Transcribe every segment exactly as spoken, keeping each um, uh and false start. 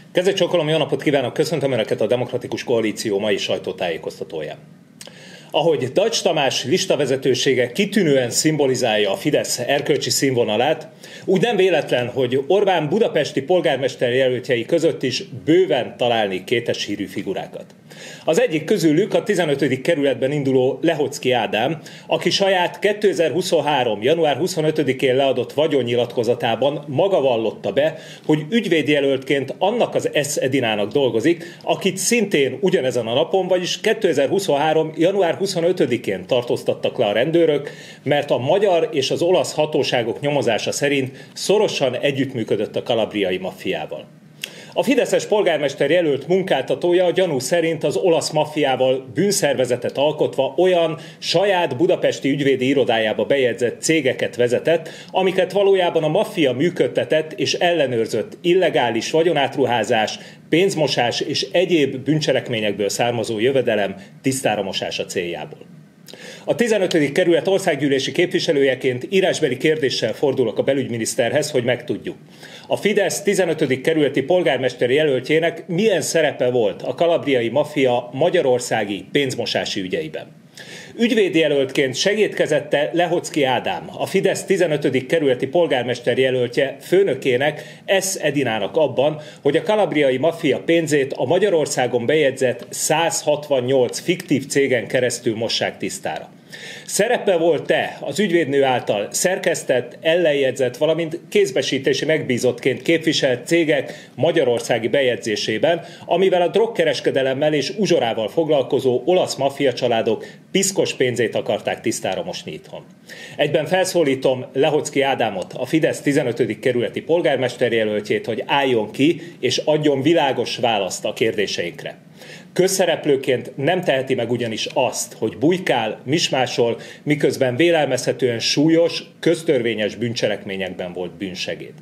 Kezdet csokolom, jó napot kívánok, köszöntöm Önöket a Demokratikus Koalíció mai sajtótájékoztatóján. Ahogy Deutsch Tamás listavezetősége kitűnően szimbolizálja a Fidesz erkölcsi színvonalát, úgy nem véletlen, hogy Orbán budapesti polgármester jelöltjei között is bőven találni kétes hírű figurákat. Az egyik közülük a tizenötödik kerületben induló Lehocki Ádám, aki saját kétezer-huszonhárom. január huszonötödikén leadott vagyonnyilatkozatában maga vallotta be, hogy ügyvédjelöltként annak az S. Edinának dolgozik, akit szintén ugyanezen a napon, vagyis kétezer-huszonhárom. január huszonötödikén tartóztattak le a rendőrök, mert a magyar és az olasz hatóságok nyomozása szerint szorosan együttműködött a kalabriai maffiával. A fideszes polgármester jelölt munkáltatója a gyanú szerint az olasz maffiával bűnszervezetet alkotva olyan saját budapesti ügyvédi irodájába bejegyzett cégeket vezetett, amiket valójában a maffia működtetett és ellenőrzött illegális vagyonátruházás, pénzmosás és egyéb bűncselekményekből származó jövedelem tisztára mosása céljából. A tizenötödik kerület országgyűlési képviselőjeként írásbeli kérdéssel fordulok a belügyminiszterhez, hogy megtudjuk. A Fidesz tizenötödik kerületi polgármester jelöltjének milyen szerepe volt a kalabriai maffia magyarországi pénzmosási ügyeiben? Ügyvédjelöltként segédkezette Lehocki Ádám, a Fidesz tizenötödik kerületi polgármester jelöltje főnökének S. Edinának abban, hogy a kalabriai maffia pénzét a Magyarországon bejegyzett száz hatvannyolc fiktív cégen keresztül mossák tisztára. Szerepe volt-e az ügyvédnő által szerkesztett, ellenjegyzett, valamint kézbesítési megbízottként képviselt cégek magyarországi bejegyzésében, amivel a drogkereskedelemmel és uzsorával foglalkozó olasz maffia családok piszkos pénzét akarták tisztára mosni itthon? Egyben felszólítom Lehocki Ádámot, a Fidesz tizenötödik kerületi polgármester jelöltjét, hogy álljon ki és adjon világos választ a kérdéseinkre. Közszereplőként nem teheti meg ugyanis azt, hogy bujkál, mismásol, miközben vélelmezhetően súlyos, köztörvényes bűncselekményekben volt bűnsegéd.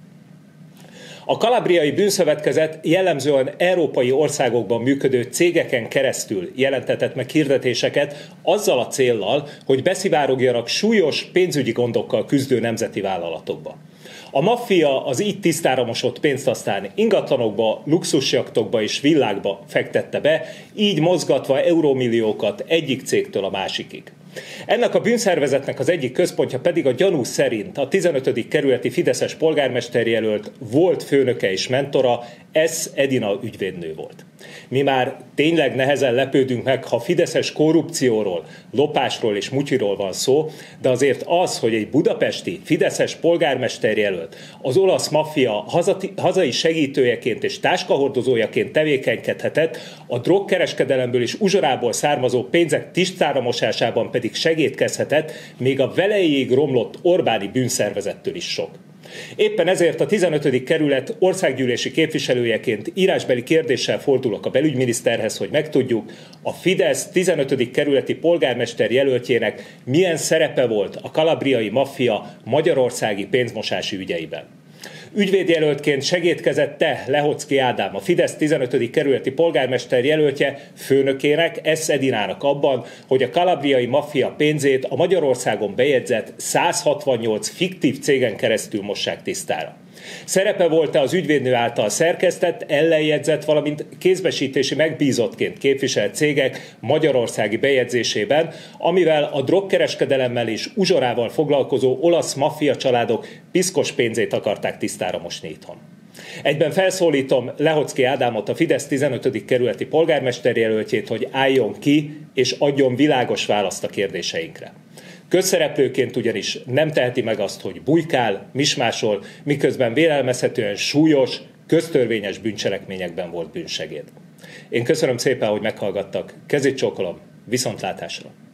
A kalabriai bűnszövetkezet jellemzően európai országokban működő cégeken keresztül jelentetett meg hirdetéseket azzal a céllal, hogy beszivárogjanak súlyos pénzügyi gondokkal küzdő nemzeti vállalatokba. A maffia az így tisztára mosott pénzt aztán ingatlanokba, luxusjachtokba és villákba fektette be, így mozgatva eurómilliókat egyik cégtől a másikig. Ennek a bűnszervezetnek az egyik központja pedig a gyanú szerint a tizenötödik kerületi fideszes polgármesterjelölt volt főnöke és mentora, S. Edina ügyvédnő volt. Mi már tényleg nehezen lepődünk meg, ha fideszes korrupcióról, lopásról és mutyiról van szó, de azért az, hogy egy budapesti fideszes polgármesterjelölt az olasz maffia hazai segítőjeként és táskahordozójaként tevékenykedhetett, a drogkereskedelemből és uzsorából származó pénzek tisztára mosásában pedig segédkezhetett, még a velejéig romlott Orbáni bűnszervezettől is sok. Éppen ezért a tizenötödik kerület országgyűlési képviselőjeként írásbeli kérdéssel fordulok a belügyminiszterhez, hogy megtudjuk, a Fidesz tizenötödik kerületi polgármester jelöltjének milyen szerepe volt a kalabriai maffia magyarországi pénzmosási ügyeiben. Ügyvédjelöltként segédkezette Lehocki Ádám, a Fidesz tizenötödik kerületi polgármester jelöltje főnökének, S. Edinának abban, hogy a kalabriai maffia pénzét a Magyarországon bejegyzett száz hatvannyolc fiktív cégen keresztül mossák tisztára. Szerepe volt-e az ügyvédnő által szerkesztett, ellenjegyzett, valamint kézbesítési megbízottként képviselt cégek magyarországi bejegyzésében, amivel a drogkereskedelemmel és uzsorával foglalkozó olasz maffia családok piszkos pénzét akarták tisztára mosni itthon? Egyben felszólítom Lehocki Ádámot, a Fidesz tizenötödik kerületi polgármesterjelöltjét, hogy álljon ki és adjon világos választ a kérdéseinkre. Közszereplőként ugyanis nem teheti meg azt, hogy bujkál, mismásol, miközben vélelmezhetően súlyos, köztörvényes bűncselekményekben volt bűnsegéd. Én köszönöm szépen, hogy meghallgattak. Kezét csókolom, viszontlátásra!